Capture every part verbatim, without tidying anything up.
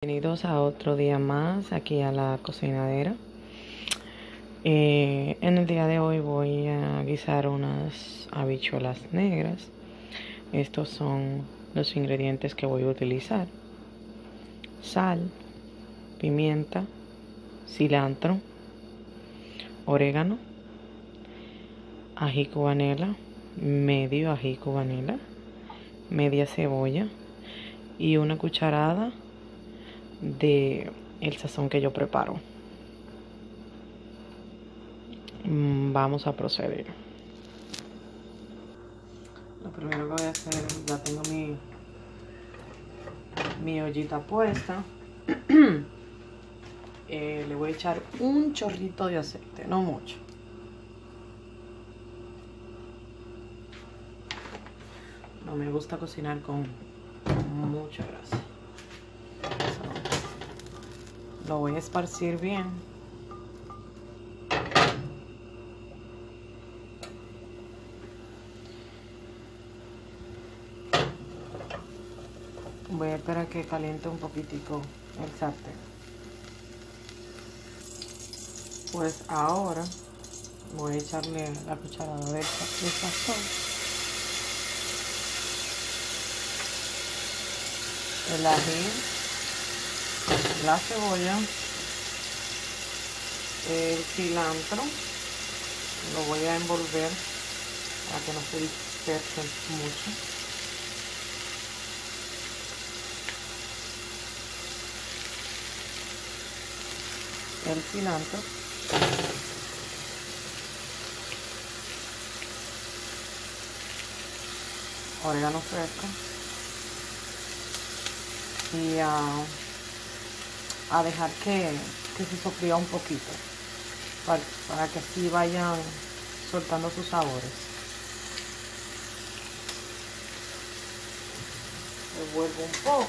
Bienvenidos a otro día más aquí a la cocinadera. Eh, en el día de hoy voy a guisar unas habichuelas negras. Estos son los ingredientes que voy a utilizar: sal, pimienta, cilantro, orégano, ají cubanela, medio ají cubanela, media cebolla y una cucharada de el sazón que yo preparo. Vamos a proceder. Lo primero que voy a hacer, ya tengo mi mi ollita puesta. eh, le voy a echar un chorrito de aceite, no mucho. No me gusta cocinar con mucha grasa. Lo voy a esparcir bien. Voy a esperar que caliente un poquitico el sartén. Pues ahora voy a echarle la cucharada de sazón, el ají, la cebolla, el cilantro. Lo voy a envolver para que no se disperse mucho. El cilantro, orégano fresco y a, a dejar que, que se sofría un poquito para, para que así vayan soltando sus sabores. Revuelvo un poco.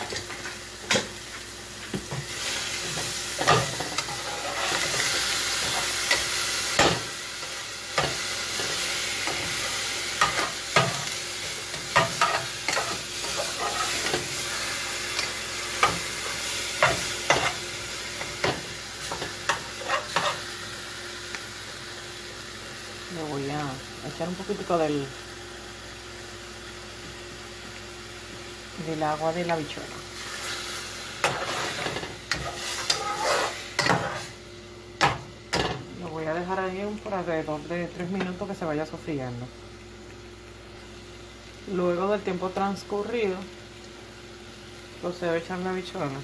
Le voy a echar un poquitico del, del agua de la habichuela. Lo voy a dejar ahí por alrededor de tres minutos que se vaya sofriendo. Luego del tiempo transcurrido, procedo a echar la habichuela.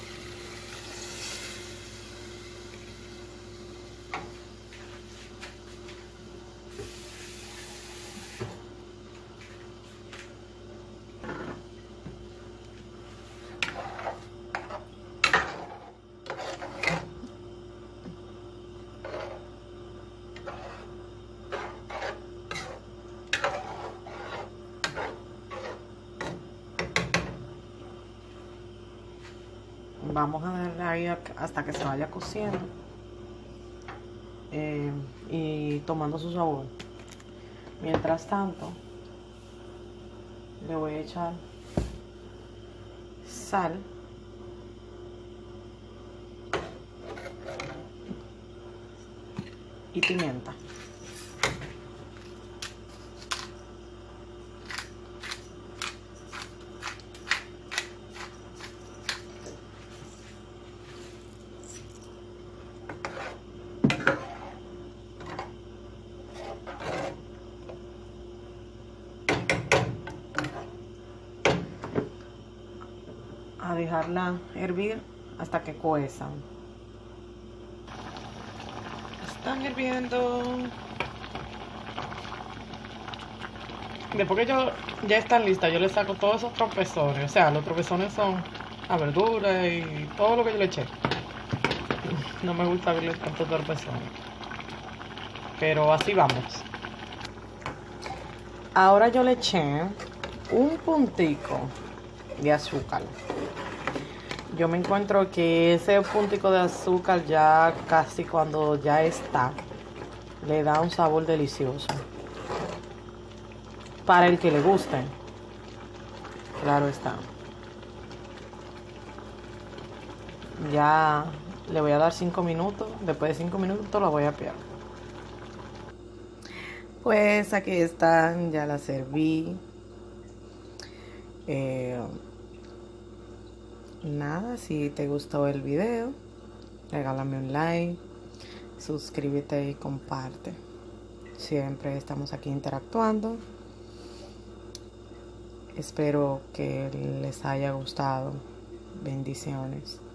Vamos a darle ahí hasta que se vaya cociendo eh, y tomando su sabor. Mientras tanto, le voy a echar sal, y pimienta. A dejarla hervir hasta que cuezan. Están hirviendo. Después que yo ya están listas, yo le saco todos esos tropezones. O sea, los tropezones son la verdura y todo lo que yo le eché. No me gusta verle tantos tropezones, pero así vamos. Ahora yo le eché un puntico de azúcar. Yo me encuentro que ese puntico de azúcar ya casi cuando ya está, le da un sabor delicioso. Para el que le guste, claro está. Ya le voy a dar cinco minutos. Después de cinco minutos la voy a pegar. Pues aquí están, ya la serví. Eh, nada, si te gustó el video, regálame un like, suscríbete y comparte. Siempre estamos aquí interactuando. Espero que les haya gustado. Bendiciones.